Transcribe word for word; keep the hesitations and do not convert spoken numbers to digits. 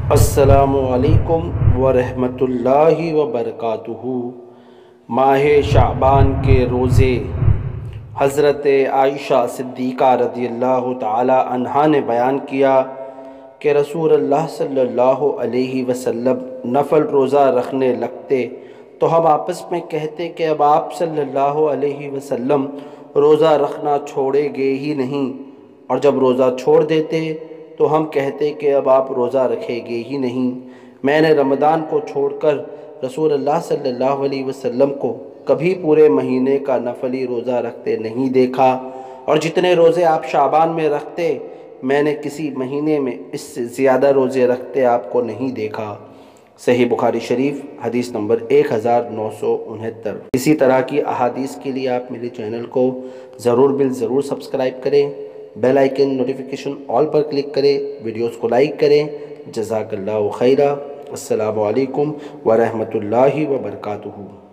السلام علیکم ورحمۃ اللہ وبرکاتہ۔ ماہ شعبان کے روزے حضرت عائشہ صدیقہ رضی اللہ تعالی عنہا نے بیان کیا کہ رسول اللہ صلی اللہ علیہ وسلم نفل روزہ رکھنے لگتے تو ہم آپس میں کہتے کہ اب آپ صلی اللہ علیہ وسلم روزہ رکھنا چھوڑیں گے ہی نہیں، اور جب روزہ چھوڑ دیتے تو ہم کہتے کہ اب آپ روزہ رکھیں گے ہی نہیں۔ میں نے رمضان کو چھوڑ کر رسول اللہ صلی اللہ علیہ وسلم کو کبھی پورے مہینے کا نفلی روزہ رکھتے نہیں دیکھا، اور جتنے روزے آپ شعبان میں رکھتے میں نے کسی مہینے میں اس سے زیادہ روزے رکھتے آپ کو نہیں دیکھا۔ صحیح بخاری شریف حدیث نمبر ایک ہزار نو سو انہتر۔ اسی طرح کی احادیث کے لیے آپ میرے چینل کو ضرور بال ضرور سبسکرائب کریں، بیل آئیکن نوٹیفیکیشن آل پر کلک کریں، ویڈیوز کو لائک کریں۔ جزاک اللہ خیرہ۔ السلام علیکم ورحمۃ اللہ وبرکاتہ۔